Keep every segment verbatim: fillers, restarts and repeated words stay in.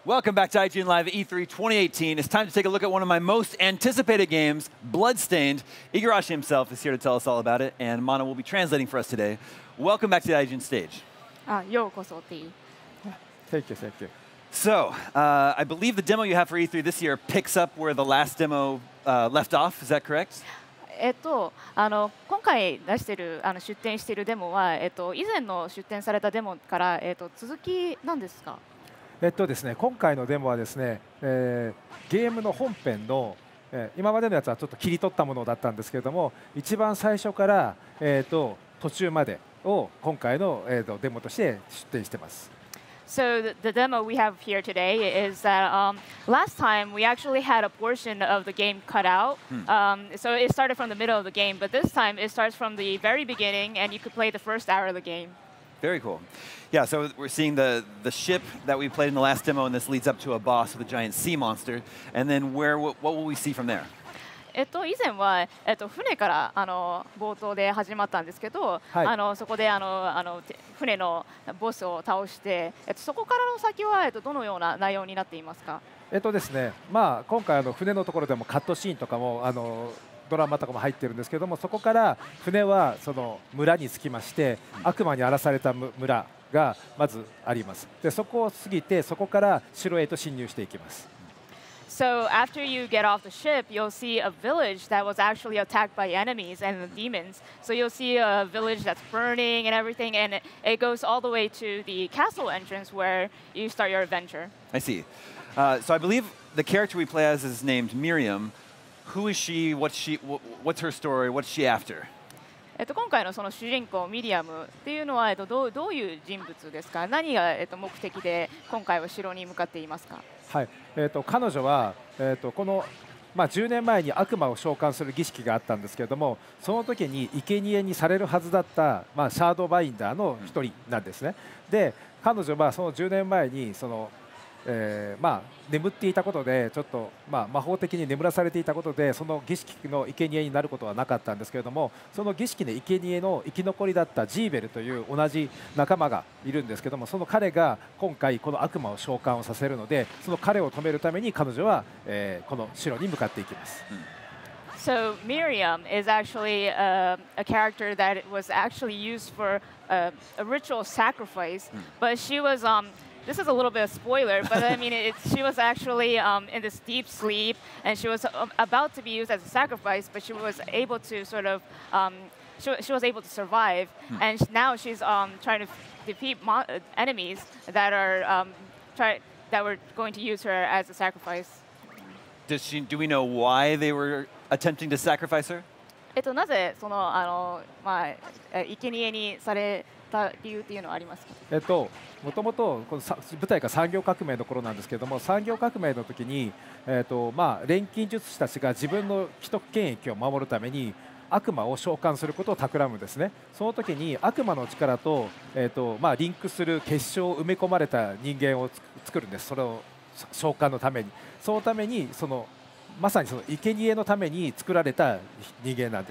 Welcome back to I G N Live E three twenty eighteen. It's time to take a look at one of my most anticipated games, Bloodstained. Igarashi himself is here to tell us all about it, and Mana will be translating for us today. Welcome back to the I G N stage. Ah, ようこそっていう。 Thank you, thank you. So, uh, I believe the demo you have for E three this year picks up where the last demo uh, left off. Is that correct? えっと、あの今回出してるあの出展しているデモは、えっと、以前の出展されたデモから、えっと、続きなんですか？ えっとですね、今回のデモはですね、えー、ゲームの本編の、えー、今までのやつはちょっと切り取ったものだったんですけれども、一番最初から、えー、と途中までを今回の、えー、とデモとして出展しています。 So the, the demo we have here today is that um, last time we actually had a portion of the game cut out. Hmm. Um, so it started from the middle of the game, but this time it starts from the very beginning, and you could play the first hour of the game. Very cool. Yeah, so we're seeing the, the ship that we played in the last demo, and this leads up to a boss with a giant sea monster. And then where, what will we see from there? えっと、以前は、えっと、船からあの冒頭で始まったんですけど、 はい、 あのそこであのあの船のボスを倒して、えっと、そこからの先は、えっと、どのような内容になっていますか？ えっとですね、まあ、今回あの船のところでもカットシーンとかもあのドラマとかも入ってるんですけども、そこから船はその村に着きまして、悪魔に荒らされた村がまずあります。で、そこを過ぎてそこから城へと侵入していきます。 So after you get off the ship, you'll see a village that was actually attacked by enemies and demons. So you'll see a village that's burning and everything, and it, it goes all the way to the castle entrance where you start your adventure. I see. Uh, so I believe the character we play as is named Miriam. Who is she? What's she? What's her story? What's she after? えっと、今回のその主人公ミリアムっていうのは、えっと、どう、どういう人物ですか？何が、えっと、目的で今回は城に向かっていますか？ はい、えー、と彼女は、えー、とこの、まあ、じゅうねんまえに悪魔を召喚する儀式があったんですけれども、その時に生贄にされるはずだった、まあ、シャードバインダーの一人なんですね。で、彼女はそのじゅうねんまえにその、えーまあ、眠っていたことでちょっと、まあ、魔法的に眠らされていたことでその儀式の生贄になることはなかったんですけれども、その儀式の生贄の生き残りだったジーベルという同じ仲間がいるんですけども、その彼が今回この悪魔を召喚をさせるので、その彼を止めるために彼女は、えー、この城に向かっていきます。 So Miriam is actually uh, a character that was actually used for uh, a ritual sacrifice, but she was um, this is a little bit of spoiler, but I mean, it, she was actually um, in this deep sleep, and she was um, about to be used as a sacrifice, but she was able to sort of, um, she, she was able to survive, hmm. and now she's um, trying to defeat mo enemies that are um, try that were going to use her as a sacrifice. Does she? Do we know why they were attempting to sacrifice her? えっと、なぜそのあのまあ生贄にされた理由っていうのはありますか？ えっと、もともとこの舞台が産業革命の頃なんですけれども、産業革命の時に、えっとまあ、錬金術師たちが自分の既得権益を守るために悪魔を召喚することを企むんですね。その時に悪魔の力と、えっとまあ、リンクする結晶を埋め込まれた人間を作るんです。それを召喚のために、そのためにそのまさにその生贄のために作られた人間なんです。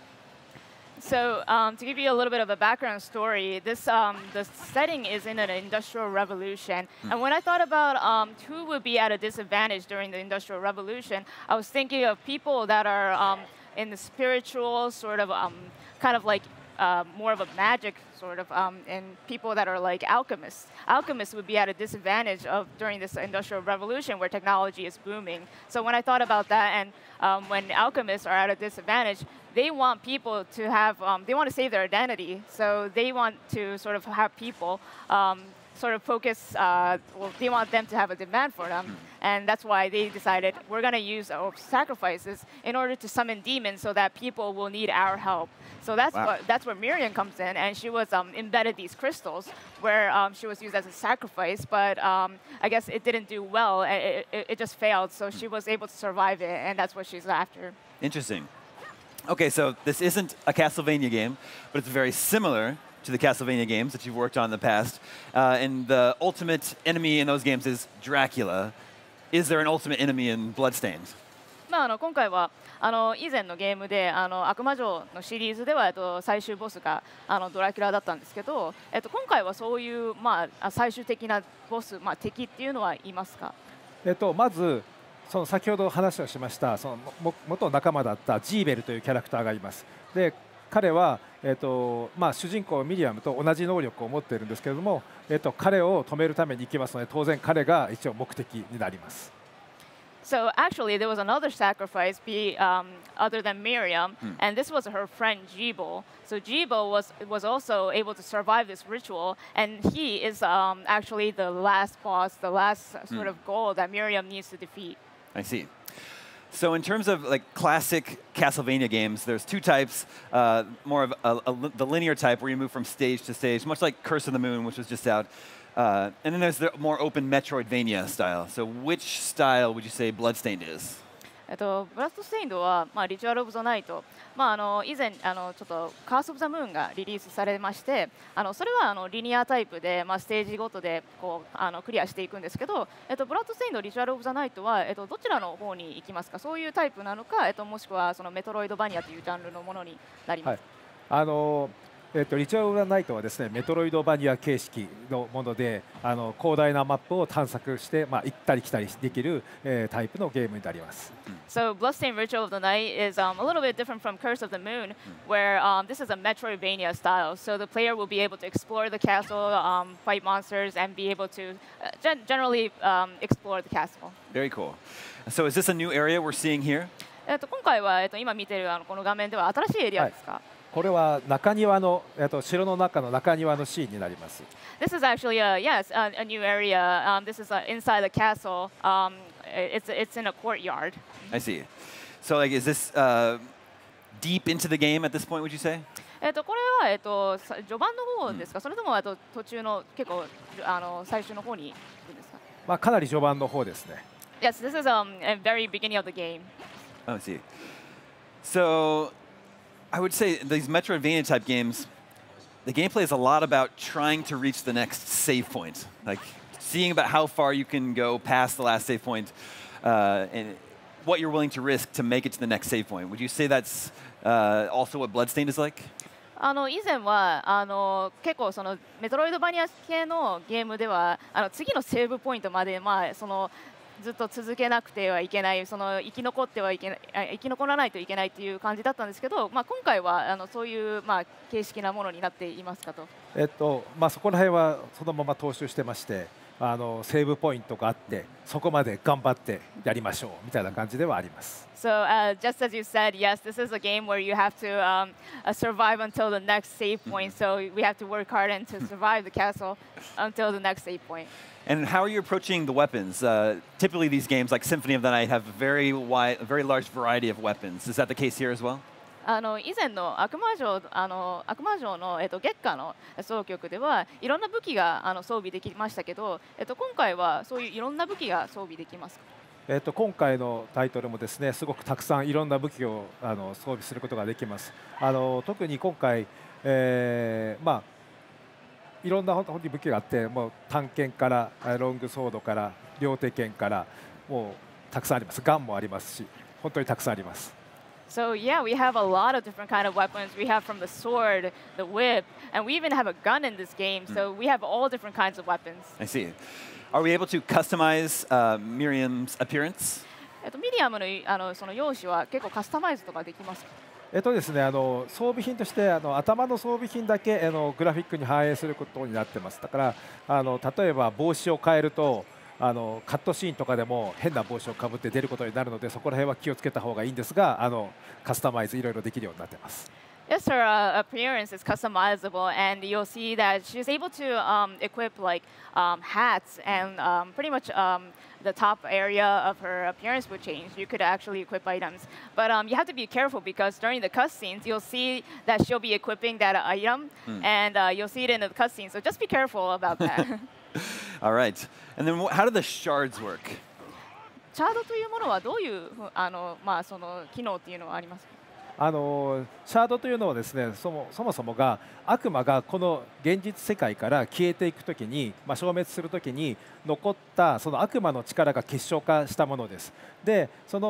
So um, to give you a little bit of a background story, this um, the setting is in an industrial revolution. Mm. And when I thought about um, who would be at a disadvantage during the industrial revolution, I was thinking of people that are um, in the spiritual sort of um, kind of like uh, more of a magic sort of, um, and people that are like alchemists. Alchemists would be at a disadvantage of during this industrial revolution where technology is booming. So when I thought about that, and um, when alchemists are at a disadvantage, they want people to have, um, they want to save their identity. So they want to sort of have people um, sort of focus, uh, well, they want them to have a demand for them. And that's why they decided we're going to use our sacrifices in order to summon demons so that people will need our help. So that's, wow. what, that's where Miriam comes in, and she was um, embedded these crystals where um, she was used as a sacrifice, but um, I guess it didn't do well. It, it, it just failed, so she was able to survive it, and that's what she's after. Interesting. Okay, so this isn't a Castlevania game, but it's very similar to the Castlevania games that you've worked on in the past. Uh, and the ultimate enemy in those games is Dracula. Is there an ultimate enemy in Bloodstained? まあ、あの今回はあの以前のゲームであの悪魔城のシリーズでは、えっと、最終ボスがあのドラキュラだったんですけど、えっと、今回はそういう、まあ、最終的なボス、まあ、敵っていうのはいますか？ えっと、まずその先ほど話をしましたそのも元仲間だったジーベルというキャラクターがいます。で彼は、えっとまあ、主人公ミリアムと同じ能力を持っているんですけれども、えっと、彼を止めるために行きますので当然彼が一応目的になります。 So actually, there was another sacrifice be, um, other than Miriam, Hmm. and this was her friend Jibo. So Jibo was was also able to survive this ritual, and he is um, actually the last boss, the last uh, sort Hmm. of goal that Miriam needs to defeat. I see. So in terms of like classic Castlevania games, there's two types. Uh, more of a, a, the linear type where you move from stage to stage, much like Curse of the Moon, which was just out. Uh, and then there's the more open Metroidvania style. So which style would you say Bloodstained is? えっと、ブラッドステインドは、まあ、リチュアル・オブ・ザ・ナイト、まあ、あの以前あのちょっとカース・オブ・ザ・ムーンがリリースされまして、あのそれはあのリニアタイプで、まあ、ステージごとでこうあのクリアしていくんですけど、えっと、ブラッドステインド、リチュアル・オブ・ザ・ナイトは、えっと、どちらの方に行きますか？そういうタイプなのか、えっと、もしくはそのメトロイドバニアというジャンルのものになりますか？ はい、あのえっと、リチャード・ナイトはですねメトロイドバニア形式のものであの広大なマップを探索して、まあ、行ったり来たりできる、えー、タイプのゲームになります。 So Bloodstained Ritual of the Night is um, a little bit different from Curse of the Moon, where um, this is a Metroidvania style. So the player will be able to explore the castle, um, fight monsters, and be able to uh, gen generally um, explore the castle. Very cool. So is this a new area we're seeing here? えっと今回は、えっと、今見ているあのこの画面では新しいエリアですか？ はい、これは中庭の、えっと、城の中の中庭のシーンになります。 This is actually a yes a, a new area. Um, this is uh, inside the castle. Um, it's it's in a courtyard. I see. So like, is this uh, deep into the game at this point? Would you say? えっとこれはえっとさ序盤の方ですか？それともあと途中の結構あの最初の方に行くんですか？ まあ、かなり序盤の方ですね。 Yes, this is um a very beginning of the game. Oh, I see. So I would say these Metroidvania type games, the gameplay is a lot about trying to reach the next save point, like seeing about how far you can go past the last save point, uh, and what you're willing to risk to make it to the next save point. Would you say that's uh, also what Bloodstained is like? あの以前はあの結構そのメトロイドバニア系のゲームではあの次のセーブポイントまでまあそのずっと続けなくてはいけない、その生き残ってはいけない、生き残らないといけないという感じだったんですけど、まあ、今回はあのそういう、まあ、形式なものになっていますかと。 えっとまあ、そこら辺はそのまま踏襲してまして、あのセーブポイントがあってそこまで頑張ってやりましょうみたいな感じではあります。 So uh, just as you said, yes, this is a game where you have to um, uh, survive until the next save point. So we have to work hard and to survive the castle until the next save point. And how are you approaching the weapons? Uh, typically, these games like Symphony of the Night have a very wide, a very large variety of weapons. Is that the case here as well? あの以前の悪魔城あの悪魔城の、えっと、月下の総局ではいろんな武器があの装備できましたけど、えっと、今回はそういういろんな武器が装備できますか？ えっと今回のタイトルもですねすごくたくさんいろんな武器をあの装備することができます。あの特に今回、えー、まあいろんな本当に武器があって、もう短剣からロングソードから両手剣からもうたくさんあります。ガンもありますし、本当にたくさんあります。 So yeah, we have a lot of different kind of weapons. We have from the sword, the whip, and we even have a gun in this game. So we have all different kinds of weapons. I see. Are we able to customize uh, Miriam's appearance? えっとミリアムのあのその容姿は結構カスタマイズとかできますか？ えっとですね、あの装備品としてあの頭の装備品だけあのグラフィックに反映することになってます。だからあの例えば帽子を変えるとあのカットシーンとかでも変な帽子をかぶって出ることになるので、そこら辺は気をつけた方がいいんですが、あのカスタマイズいろいろできるようになってます。 Yes, her uh, appearance is customizable, and you'll see that she's able to um, equip like um, hats, and um, pretty much um, the top area of her appearance would change. You could actually equip items, but um, you have to be careful because during the cutscenes, you'll see that she'll be equipping that item, Mm. and uh, you'll see it in the cutscene. So just be careful about that. All right. And then wh- how do the shards work? チャードというものはどういうあのまあその機能っていうのはありますか？ あのシャードというのはですね、そもそもそもが悪魔がこの現実世界から消えていくときに、まあ、消滅するときに残ったその悪魔の力が結晶化したものです。で、その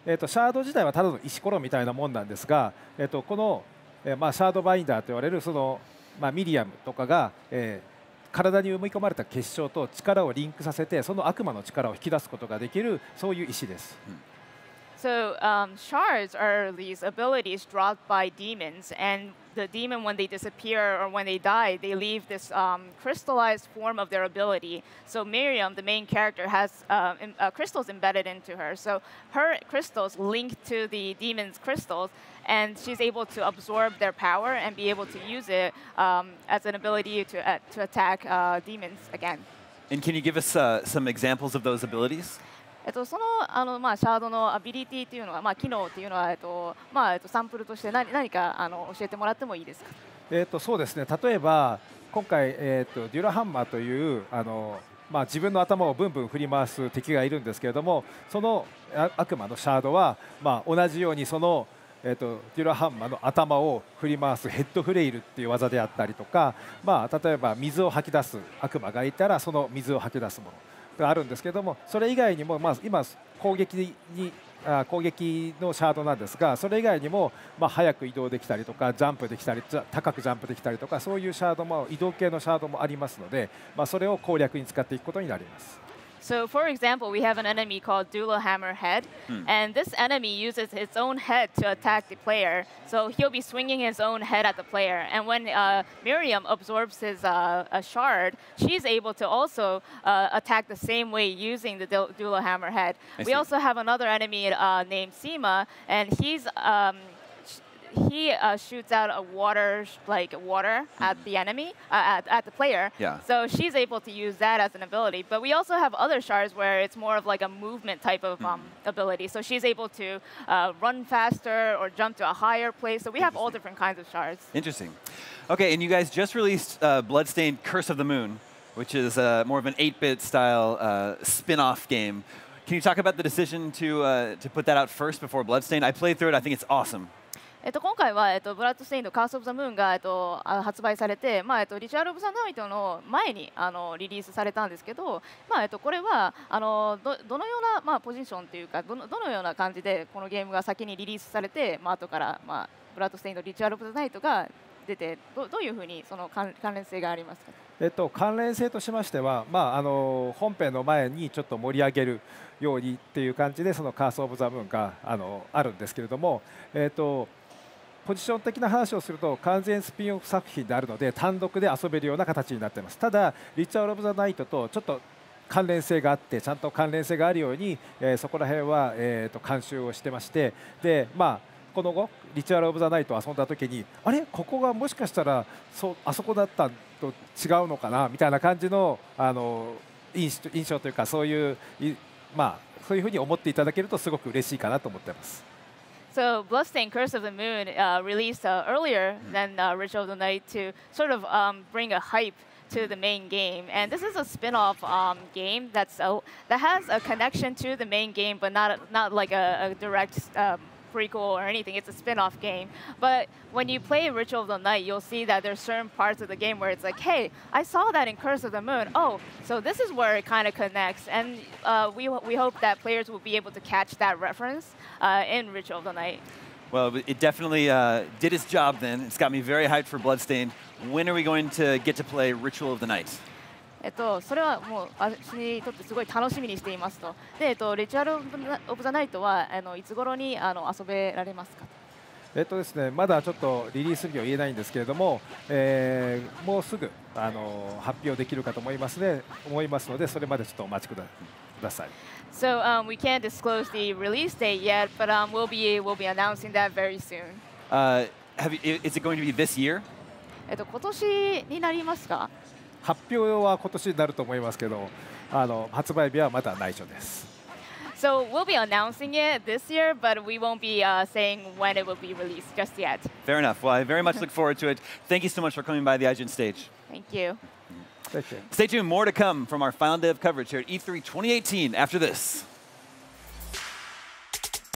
えー、とシャード自体はただの石ころみたいなもんなんですが、えー、とこの、えーまあ、シャードバインダーと言われるその、まあ、ミリアムとかが、えー、体に埋め込まれた結晶と力をリンクさせてその悪魔の力を引き出すことができるそういう石です。うん So um, shards are these abilities dropped by demons, and the demon, when they disappear or when they die, they leave this um, crystallized form of their ability. So Miriam, the main character, has uh, in, uh, crystals embedded into her. So her crystals link to the demon's crystals, and she's able to absorb their power and be able to use it um, as an ability to, uh, to attack uh, demons again. And can you give us uh, some examples of those abilities? えっと、そのあの、まあ、シャードのアビリティというのは、まあ、機能というのは、えっとまあえっと、サンプルとして何何かあの教えてもらってもいいですか。 えー、とそうですね、例えば今回、えー、とデュラハンマーというあの、まあ、自分の頭をブンブン振り回す敵がいるんですけれども、その悪魔のシャードは、まあ、同じようにその、えー、とデュラハンマーの頭を振り回すヘッドフレイルっていう技であったりとか、まあ、例えば水を吐き出す悪魔がいたらその水を吐き出すものがあるんですけれども、それ以外にも、まあ、今攻撃にあ攻撃のシャードなんですが、それ以外にも、まあ、早く移動できたりとかジャンプできたり高くジャンプできたりとか、そういうシャードも移動系のシャードもありますので、まあ、それを攻略に使っていくことになります。 So, for example, we have an enemy called Dula Hammerhead, mm. and this enemy uses its own head to attack the player. So he'll be swinging his own head at the player, and when uh, Miriam absorbs his uh, a shard, she's able to also uh, attack the same way using the Dula Hammerhead. I we see. Also have another enemy uh, named Sima, and he's um, he uh, shoots out a water, like water at the enemy, uh, at, at the player. Yeah. So she's able to use that as an ability. But we also have other shards where it's more of like a movement type of um, ability. So she's able to uh, run faster or jump to a higher place. So we have all different kinds of shards. Interesting. Okay, and you guys just released uh, Bloodstained Curse of the Moon, which is uh, more of an eight bit style uh, spin-off game. Can you talk about the decision to, uh, to put that out first before Bloodstained? I played through it. I think it's awesome. えっと、今回は、えっと、ブラッドステインのカース・オブ・ザ・ムーンが、えっと、発売されて、まあえっと、リチュアル・オブ・ザ・ナイトの前にあのリリースされたんですけど、まあえっと、これはあの ど, どのような、まあ、ポジションというかどの、どのような感じでこのゲームが先にリリースされて、まあ後から、まあ、ブラッドステインのリチュアル・オブ・ザ・ナイトが出て ど, どういうふうにその関連性がありますか。 えっと、関連性としましては、まあ、あの本編の前にちょっと盛り上げるようにっていう感じでそのカース・オブ・ザ・ムーンが あ, のあるんですけれども、えっとポジション的な話をすると完全スピンオフ作品であるので単独で遊べるような形になっています。ただリチャード・オブ・ザ・ナイトとちょっと関連性があってちゃんと関連性があるように、えー、そこら辺は、えー、と監修をしてまして、で、まあ、この後リチャード・オブ・ザ・ナイトを遊んだ時にあれここがもしかしたらそあそこだったと違うのかなみたいな感じの、あの印象というかそういう、まあ、そういうふうに思っていただけるとすごく嬉しいかなと思っています。 So Bloodstained Curse of the Moon uh, released uh, earlier than uh, Ritual of the Night to sort of um, bring a hype to the main game. And this is a spin-off um, game that's a, that has a connection to the main game, but not, not like a, a direct um, prequel or anything. It's a spin-off game. But when you play Ritual of the Night, you'll see that there's certain parts of the game where it's like, hey, I saw that in Curse of the Moon. Oh, so this is where it kind of connects. And uh, we, we hope that players will be able to catch that reference uh, in Ritual of the Night. Well, it definitely uh, did its job then. It's got me very hyped for Bloodstained. When are we going to get to play Ritual of the Night? えっと、それはもう私にとってすごい楽しみにしていますと。で、えっと、リチュアル・オブ・ザ・ナイトはあのいつ頃にあの遊べられますか。 えっとですね、まだちょっとリリース日は言えないんですけれども、えー、もうすぐあの発表できるかと思いますね、思いますので、それまでちょっとお待ちください。 So um, we can't disclose the release date yet, but um, we'll be we'll be announcing that very soon. Uh, have you, is it going to be this year? えっと今年になりますか。 発表は今年になると思いますけど、あの発売日はまだ内緒です。 So we'll be announcing it this year, but we won't be uh, saying when it will be released just yet. Fair enough. Well, I very much look forward to it. Thank you so much for coming by the iGen stage. Thank you. Thank you. Stay tuned. More to come from our Final Day of coverage here at E three twenty eighteen after this.